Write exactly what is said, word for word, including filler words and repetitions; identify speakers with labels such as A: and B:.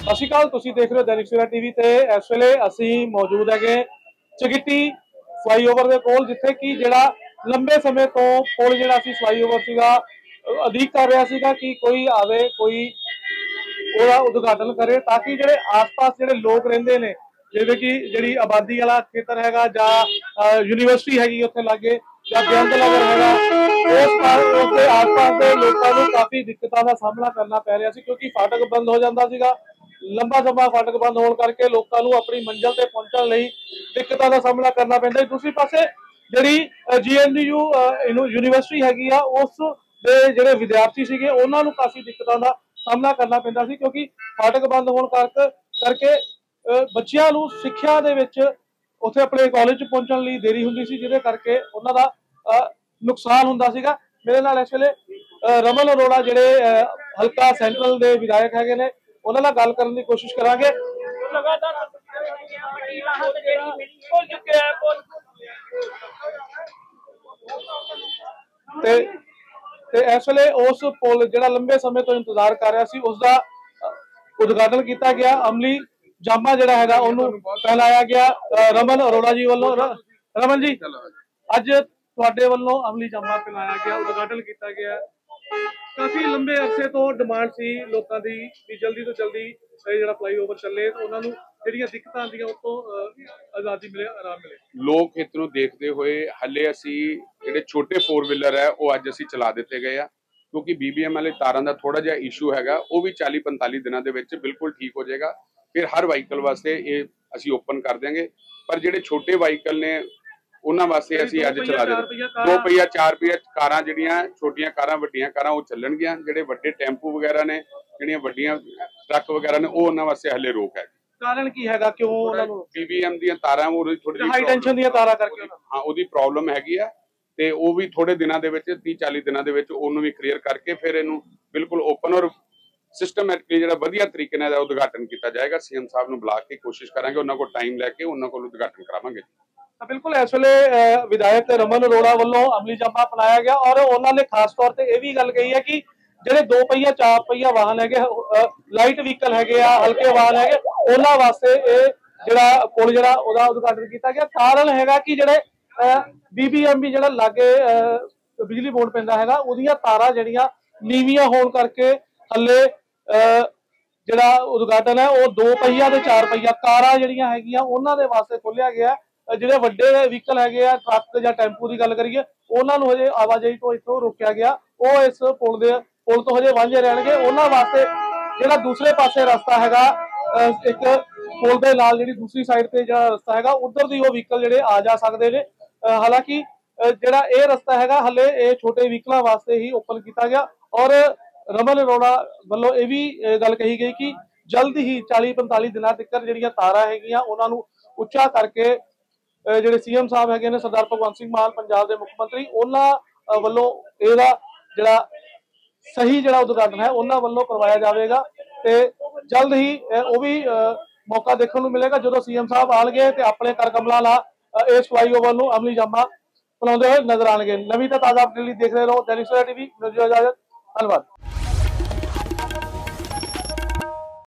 A: ਸਤਿ ਸ਼੍ਰੀ ਅਕਾਲ, ਤੁਸੀਂ ਦੇਖ ਰਹੇ ਹੋ दैनिक सवेरा टीवी ਤੇ ਇਸ ਵੇਲੇ ਅਸੀਂ ਮੌਜੂਦ ਹੈਗੇ ਚਗਿੱਟੀ ਫਲਾਈਓਵਰ ਦੇ ਕੋਲ, ਜਿੱਥੇ ਕਿ ਜਿਹੜਾ ਲੰਬੇ ਸਮੇਂ ਤੋਂ ਪੁਲ ਜਿਹੜਾ ਸੀ ਫਲਾਈਓਵਰ ਸੀਗਾ ਉਡੀਕ ਕਰ ਰਿਹਾ ਸੀਗਾ ਕਿ ਕੋਈ ਆਵੇ, ਕੋਈ ਉਹਦਾ ਉਦਘਾਟਨ करे ताकि ਜਿਹੜੇ ਆਸ-ਪਾਸ ਜਿਹੜੇ ਲੋਕ ਰਹਿੰਦੇ ਨੇ, ਜਿਵੇਂ ਕਿ ਜਿਹੜੀ ਆਬਾਦੀ ਵਾਲਾ ਖੇਤਰ ਹੈਗਾ ਜਾਂ ਯੂਨੀਵਰਸਿਟੀ ਹੈਗੀ ਉੱਥੇ ਲਾਗੇ ਜਾਂ ਬੇਅੰਤ ਨਗਰ ਹੈਗਾ, ਉਸ ਉਸ ਦੇ ਆਸ-ਪਾਸ ਦੇ ਲੋਕਾਂ ਨੂੰ ਕਾਫੀ ਦਿੱਕਤਾਂ ਦਾ ਸਾਹਮਣਾ ਕਰਨਾ ਪੈ ਰਿਹਾ ਸੀ क्योंकि फाटक बंद हो जाता ਸੀਗਾ। लंबा समा फाटक बंद होने करके लोगों को अपनी मंजिल से पहुंचने लई दिक्कतों का सामना करना पैंदा। दूसरी पासे जिहड़ी G N D U university हैगी आ, उस दे जिहड़े विद्यार्थी सीगे उन्हां नूं काफ़ी दिक्कतों का सामना करना पैंदा सी, क्योंकि फाटक बंद होने करके करके बच्चियां नूं सिक्ख्या दे विच उत्थे अपने कॉलेज पहुंचण लई देरी हुंदी सी, जिहदे करके उन्हां दा नुकसान हुंदा सीगा। मेरे नाल इस वेले रमन अरोड़ा जिहड़े हलका सैंट्रल दे विधायक हैगे ने, उन्हां नाल गल करन दी कोशिश करांगे। ते ते इस वेले उस पुल जिहड़ा लंबे समय तो इंतजार कर रहा सी, उसका उद्घाटन किया गया। अमली जामा जिहड़ा हैगा उहनूं फैलाया गया रमन अरोड़ा जी वालों। रमन जी, अज तुहाडे वालों अमली जामा फैलाया गया, उद्घाटन किया गया। काफी लंबे अरसे तो डिमांड सी लोगों की भी जल्दी तो जल्दी ਜਿਹੜਾ ਫਲਾਈਓਵਰ ਚੱਲੇ ਤੇ ਉਹਨਾਂ ਨੂੰ ਜਿਹੜੀਆਂ ਦਿੱਕਤਾਂ ਆਉਂਦੀਆਂ ਉਸ ਤੋਂ ਆਜ਼ਾਦੀ ਮਿਲੇ, ਆਰਾਮ ਮਿਲੇ।
B: ਲੋਕ ਹਿੱਤ ਨੂੰ ਦੇਖਦੇ ਹੋਏ ਹੱਲੇ ਅਸੀਂ ਜਿਹੜੇ ਛੋਟੇ ਫੋਰ ਵੀਲਰ ਹੈ ਉਹ ਅੱਜ ਅਸੀਂ ਚਲਾ ਦਿੱਤੇ ਗਏ ਆ, ਕਿਉਂਕਿ ਬੀਬੀਐਮ ਵਾਲੇ ਤਾਰਾਂ ਦਾ ਥੋੜਾ ਜਿਹਾ ਇਸ਼ੂ ਹੈਗਾ, ਉਹ ਵੀ ਚਾਲੀ ਪੰਤਾਲੀ ਦਿਨਾਂ ਦੇ ਵਿੱਚ ਬਿਲਕੁਲ ਠੀਕ ਹੋ ਜਾਏਗਾ। ਫਿਰ ਹਰ ਵਾਹੀਕਲ ਵਾਸਤੇ ਇਹ ਅਸੀਂ ਓਪਨ ਕਰ ਦਿਆਂਗੇ, ਪਰ ਜਿਹੜੇ ਛੋਟੇ ਵਾਹੀਕਲ ਨੇ ਉਹਨਾਂ ਵਾਸਤੇ ਅਸੀਂ ਅੱਜ ਚਲਾ ਦਿੱਤੇ। ਦੋ ਪਹੀਆ ਚਾਰ ਪਹੀਆ ਕਾਰਾਂ ਜਿਹੜੀਆਂ ਛੋਟੀਆਂ ਕਾਰਾਂ ਵੱਡੀਆਂ ਕਾਰਾਂ ਉਹ ਚੱਲਣਗੀਆਂ। ਜਿਹੜੇ ਵੱਡੇ ਟੈਂਪੂ ਵਗੈਰਾ ਨੇ, ਜਿਹੜੀਆਂ ਵੱਡੀਆਂ ਟਰੱਕ ਵਗੈਰਾ ਨੇ, ਉਹ ਉਹਨਾਂ ਵਾਸਤੇ ਹਲੇ ਰੋਕ ਹੈ।
A: ਕਾਰਨ ਕੀ ਹੈਗਾ, ਕਿਉਂ ਉਹਨਾਂ ਨੂੰ?
B: ਬੀਬੀਐਮ ਦੀਆਂ ਤਾਰਾਂ ਉਹ ਥੋੜੀ ਜਿਹੀ
A: ਹਾਈ ਟੈਂਸ਼ਨ ਦੀਆਂ ਤਾਰਾਂ ਕਰਕੇ
B: ਹਾਂ ਉਹਦੀ ਪ੍ਰੋਬਲਮ ਹੈਗੀ ਆ, ਤੇ ਉਹ ਵੀ ਥੋੜੇ ਦਿਨਾਂ ਦੇ ਵਿੱਚ ਤੀਹ ਚਾਲੀ ਦਿਨਾਂ ਦੇ ਵਿੱਚ ਉਹਨੂੰ ਵੀ ਕਲੀਅਰ ਕਰਕੇ ਫਿਰ ਇਹਨੂੰ ਬਿਲਕੁਲ ਓਪਨ ਔਰ ਸਿਸਟਮੈਟਿਕਲੀ ਜਿਹੜਾ ਵਧੀਆ ਤਰੀਕੇ ਨਾਲ ਉਦਘਾਟਨ ਕੀਤਾ ਜਾਏਗਾ। ਸੀਐਮ ਸਾਹਿਬ ਨੂੰ ਬੁਲਾ ਕੇ ਕੋਸ਼ਿਸ਼ ਕਰਾਂਗੇ, ਉਹਨਾਂ ਕੋਲ ਟਾਈਮ ਲੈ ਕੇ ਉਹਨਾਂ ਕੋਲ ਉਦਘਾਟਨ ਕਰਾਵਾਂਗੇ।
A: बिल्कुल इस वेले विधायक रमन अरोड़ा वालों अमली जामा अपनाया गया और उन्होंने खास तौर पर यह भी गल कही है कि ਜਿਹੜੇ दो पहिया चार पहिया वाहन है, लाइट व्हीकल है, हल्के वाहन है, उन्होंने वास्ते ਜਿਹੜਾ पुल ਜਿਹੜਾ ਉਹਦਾ उद्घाटन किया गया। कारण है कि ਜਿਹੜੇ बीबीएम भी ਜਿਹੜਾ लागे बिजली बोर्ड पैंदा है, ਉਹਦੀਆਂ ਤਾਰਾਂ ਜਿਹੜੀਆਂ ਨੀਵੀਆਂ ਹੋਣ ਕਰਕੇ ਹੱਲੇ ਜਿਹੜਾ उद्घाटन है वो दो पहिया ਤੇ चार पहिया ਕਾਰਾਂ ਜਿਹੜੀਆਂ ਹੈਗੀਆਂ ਉਹਨਾਂ ਦੇ ਵਾਸਤੇ ਖੋਲਿਆ ਗਿਆ। ਜਿਹੜੇ ਵੱਡੇ ਵਹੀਕਲ ਹੈਗੇ ਆ, ਟਰੱਕ ਜਾਂ ਟੈਂਪੂ ਦੀ ਗੱਲ ਕਰੀਏ, ਉਹਨਾਂ ਨੂੰ ਹਜੇ ਆਵਾਜਾਈ ਤੋਂ ਇੱਥੋਂ ਰੋਕਿਆ ਗਿਆ। ਉਹ ਇਸ ਪੁਲ ਦੇ ਪੁਲ ਤੋਂ ਹਜੇ ਵਾਂਝੇ ਰਹਿਣਗੇ। ਉਹਨਾਂ ਵਾਸਤੇ ਜਿਹੜਾ ਦੂਸਰੇ ਪਾਸੇ ਰਸਤਾ ਹੈਗਾ, ਇੱਕ ਪੁਲ ਦੇ ਨਾਲ ਜਿਹੜੀ ਦੂਸਰੀ ਸਾਈਡ ਤੇ ਜਿਹੜਾ ਰਸਤਾ ਹੈਗਾ, ਉਧਰ ਦੀ ਉਹ ਵਹੀਕਲ ਜਿਹੜੇ ਆ ਜਾ ਸਕਦੇ ਨੇ। ਹਾਲਾਂਕਿ ਜਿਹੜਾ ਇਹ ਰਸਤਾ ਹੈਗਾ ਹਲੇ ਇਹ ਛੋਟੇ ਵਹੀਕਲਾਂ ਵਾਸਤੇ ਹੀ ਓਪਨ ਕੀਤਾ ਗਿਆ। ਔਰ ਰਮਨ ਅਰੋੜਾ ਵੱਲੋਂ ਇਹ ਵੀ ਗੱਲ ਕਹੀ ਗਈ ਕਿ ਜਲਦ ਹੀ ਚਾਲੀ ਪੰਤਾਲੀ ਦਿਨਾਂ ਤੱਕ ਜਿਹੜੀਆਂ ਤਾਰਾਂ ਹੈਗੀਆਂ ਉਹਨਾਂ ਨੂੰ ਉੱਚਾ ਕਰਕੇ ਜਿਹੜੇ ਸੀਐਮ ਸਾਹਿਬ ਹੈਗੇ ਨੇ ਸਰਦਾਰ ਭਗਵੰਤ ਸਿੰਘ ਮਾਨ ਪੰਜਾਬ ਦੇ ਮੁੱਖ ਮੰਤਰੀ, ਉਹਨਾਂ ਵੱਲੋਂ ਇਹਦਾ ਜਿਹੜਾ ਸਹੀ ਜਿਹੜਾ ਉਦਘਾਟਨ ਹੈ ਉਹਨਾਂ ਵੱਲੋਂ ਕਰਵਾਇਆ ਜਾਵੇਗਾ। ਤੇ ਜਲਦ ਹੀ ਉਹ ਵੀ ਮੌਕਾ ਦੇਖਣ ਨੂੰ ਮਿਲੇਗਾ ਜਦੋਂ ਸੀਐਮ ਸਾਹਿਬ ਆਣਗੇ ਤੇ ਆਪਣੇ ਕਰ ਕਮਲਾਂ ਨਾਲ ਇਸ ਫਲਾਈਓਵਰ ਨੂੰ ਅਮਲੀ ਜਾਮਾ ਬਣਾਉਂਦੇ ਹੋਏ ਨਜ਼ਰ ਆਣਗੇ। ਨਵੀਂ ਤੇ ਤਾਜ਼ਾ ਅਪਡੇਟ ਲਈ ਦੇਖਦੇ ਰਹੋ दैनिक सवेरा टीवी। ਧੰਨਵਾਦ।